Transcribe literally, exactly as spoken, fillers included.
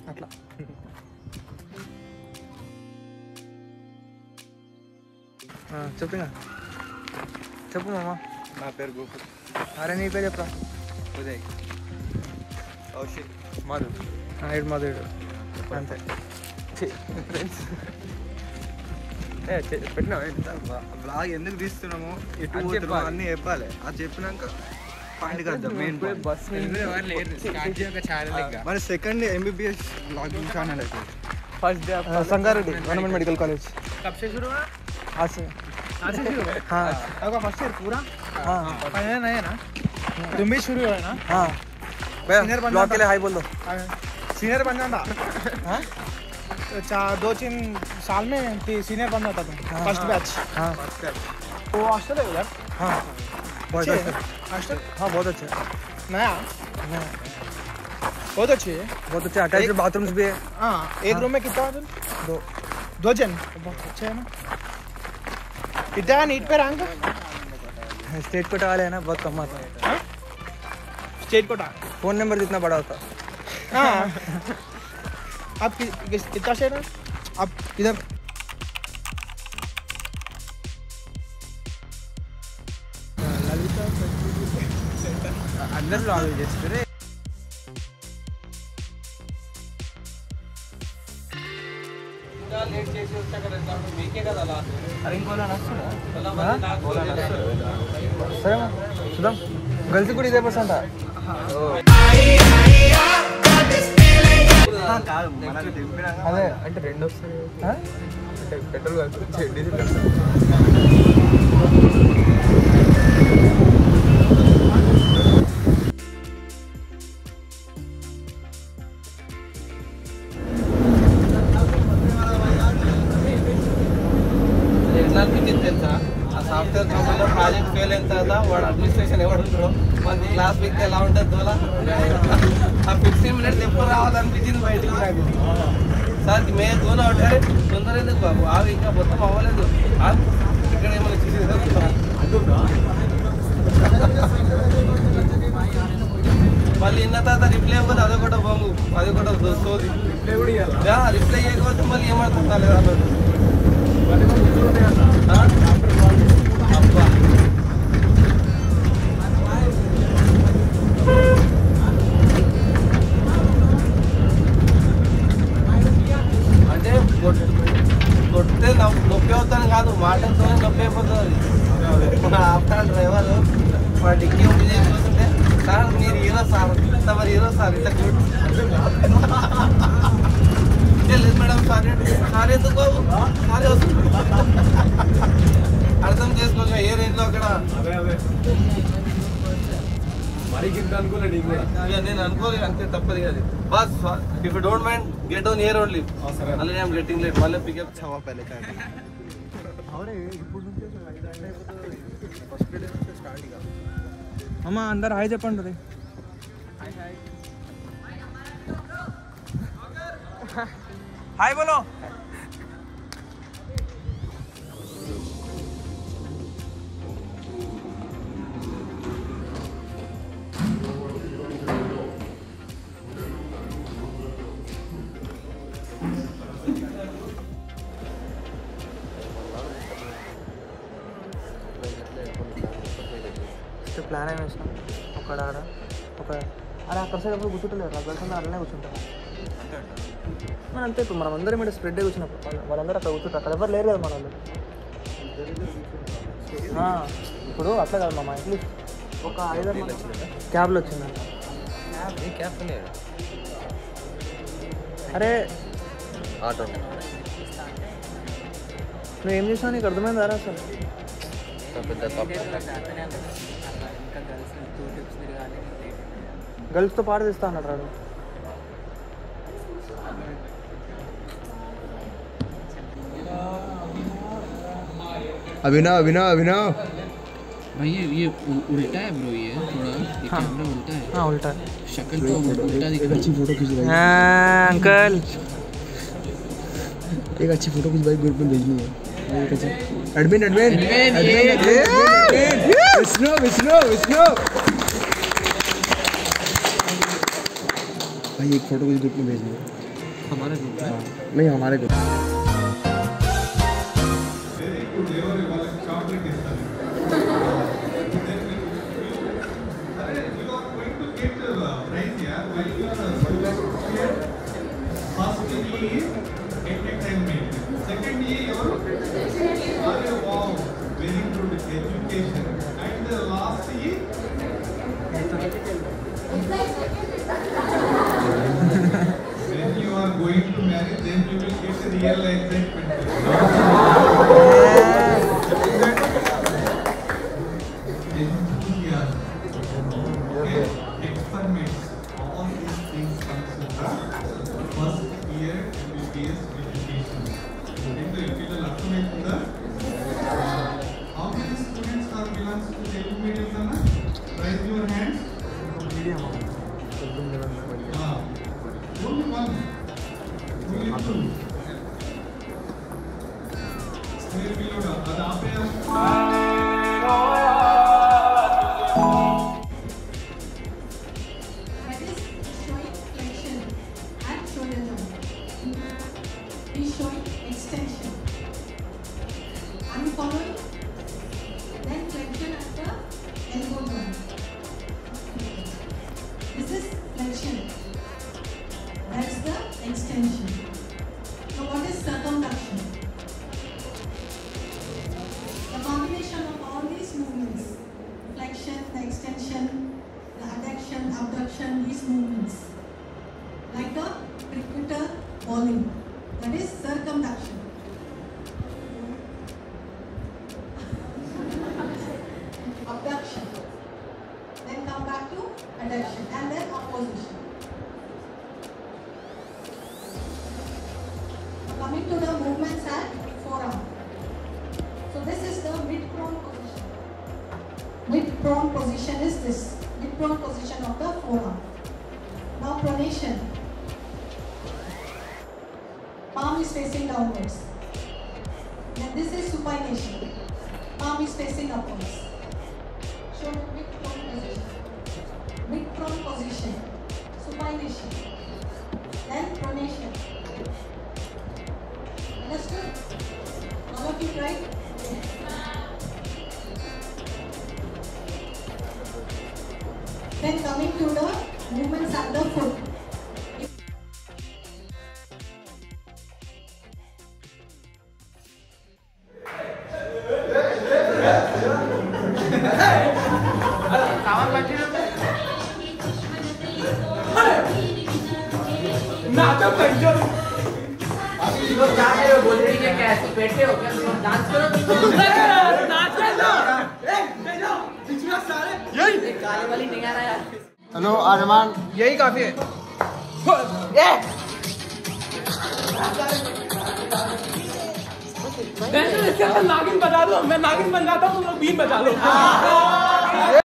అట్లా చెప్పుగా చెప్పు మామ. నా పేరు గోకుల్. అరే నీ పేరు చెప్పరా? ఉదయ్. కౌశిక్. మధు. ఇటు మధు ఇడు అంతే. పెట్టినా బ్లాగ్ ఎందుకు తీస్తున్నాము, ఎటు పోతున్నాము అన్నీ చెప్పాలి. అది చెప్పినాక పాయింట్ కదా మెయిన్ బస్ మరి సెకండ్ ఎంబీబీఎస్ బ్లాగింగ్ ఛానల్ అయితే first day Sangareddy government medical college. कब से शुरू हुआ? आज से. आज से शुरू हुआ? हाँ. आपका फर्स्ट ईयर पूरा? हाँ. फाइनल नहीं है ना? तुम भी शुरू हुआ है ना? हाँ. सीनियर बन ब्लॉग के लिए हाई बोल दो. सीनियर बन जाता. हाँ. चार दो तीन साल में सीनियर बन जाता तुम. First batch. हाँ. वो हॉस्टल है उधर? हाँ. बहुत अच्छा. हॉस्टल? हाँ बहुत अच्छा. नया? बहुत अच्छी है. बहुत अच्छा. अटैच्ड बाथरूम्स भी है. हाँ. एक रूम में कितना है? दो. दो जन. बहुत अच्छा है ना. कितना नीट पे रैंक? स्टेट कोटा वाले है ना, बहुत कम आता है. State quota. फोन नंबर जितना बड़ा होता. हाँ. आप कि, किस, कितना शेयर है? आप किधर? अंदर ब्लॉग చేస్తే లేట్ చేసి వచ్చా కదా మీకే కదా అలా. అరే ఇంకోలా నచ్చునా? సరే చూద్దాం. గర్ల్స్ కూడా ఇదే బస్ అంట. అదే అంటే రెండు వస్తాయి అంటే పెట్రోల్ కలిపి డీజిల్ కలిపి. తెలుసా ఆ సాఫ్ట్వేర్ కంపెనీలో ప్రాజెక్ట్ ఫెయిల్ అయిన తర్వాత వాడు అడ్మినిస్ట్రేషన్ ఎవడు ఉంటారో మనకి క్లాస్ వీక్ ఎలా ఉంటుంది దోలా ఆ ఫిఫ్టీన్ మినిట్స్ ఎప్పుడు రావాలనిపించింది బయటికి నాకు. సార్ మే దోన ఉంటారు తొందర ఎందుకు బాబు ఆవి ఇంకా మొత్తం అవ్వలేదు ఇక్కడ ఏమైనా చూసి మళ్ళీ ఇన్న తర్వాత రిప్లై ఇవ్వదు అదొకటి బాబు అదొకటి దోస్తుంది. రిప్లై చేయకపోతే మళ్ళీ ఏమర్థం కాలేదు అన్నట్టు. అబ్బా అంటే కొట్టే నొప్పి అవుతాను కాదు, మాటలతోనే నొప్పి అయిపోతుంది. మన ఆఫ్టర్ డ్రైవర్ మన డిక్కీ ఓపెన్ చేసుకుంటే సార్ మీరు హీరో సార్ మరి హీరో సార్ ఇట్లా లేదు మేడం సార్ సార్ ఎందుకు బాబు సార్ వస్తుంది అర్థం చేసుకోవచ్చు ఏ రేంజ్లో అక్కడ. నేను అనుకోలేదు అంతే తప్పదు అది. Bus if you don't mind get on here only. మళ్ళీ ఐఎమ్ గెట్టింగ్ లేట్ మళ్ళీ పికప్ చవా పहले का అమ్మా అందరు హాయ్ చెప్పండి. రే హాయ్ బోలో. ప్లాన్ ఏమి వేసినాం ఒక ఒక అరే అక్కడ సైడ్ ఎప్పుడు కూర్చుంటలేరు నా గర్ల్స్ అందరూ అలానే కూర్చుంటారు. మన అంతే ఇప్పుడు మనం అందరం ఇక్కడ స్ప్రెడ్ అయి కూర్చున్నప్పుడు వాళ్ళందరూ అక్కడ కూర్చుంటారు. అక్కడ ఎవరు లేరు కదా మన వాళ్ళు. ఇప్పుడు అట్లా కాదు మా అట్లీస్ట్ ఒక ఐదారు క్యాబ్లో వచ్చిందంట. అరే ఆటో నువ్వు ఏం చేసినా నీకు అర్థమైందా రా అసలు? గర్ల్స్తో పాటు తీస్తా అన్నాడు రాడు. अभिनव अभिनव अभिनव भाई ये ये उल्टा है ब्रो, ये थोड़ा ये कैमरा उल्टा है. हाँ उल्टा है. शक्ल तो उल्टा दिख रहा है. अच्छी फोटो खींच भाई. हाँ अंकल एक अच्छी फोटो खींच भाई, ग्रुप में भेजनी है. एक अच्छी एडमिन एडमिन विष्णु विष्णु विष्णु भाई एक फोटो खींच ग्रुप में भेजनी है. हमारे ग्रुप में नहीं हमारे group When you are going to marry, then you will get a real excitement. Enthusiasm. Okay? Experiments. All these things comes in the first year M B B S education. And the little అర్థమవుతుందా? How many students are belongs to Telugu medium Kana? Raise your hands. Ah, only one. Only two. Stay below that. That आपने That is showing flexion and shoulder joint. Is showing extension. Are you following? Then flexion at the elbow joint. This is flexion. That's the extension. So what is circumduction? The combination of all these movements, flexion, the extension, the adduction, abduction, these movements, like a cricketer bowling, that is circumduction. Abduction. Then come back to adduction and then opposition. Coming to the movements at forearm. So this is the mid-prone position. Mid-prone position is this. Mid-prone position of the forearm. Now pronation. Palm is facing downwards. Then this is supination. Palm is facing upwards. Show the mid-prone position. Mid-prone position. Supination. Then pronation. Understood? All of you right? Then coming to the movements at the foot. Hello आजमान, यही काफी है। नागिन बजा दो, मैं नागिन बन जाता हूँ, तुम लोग बीन बजा लो।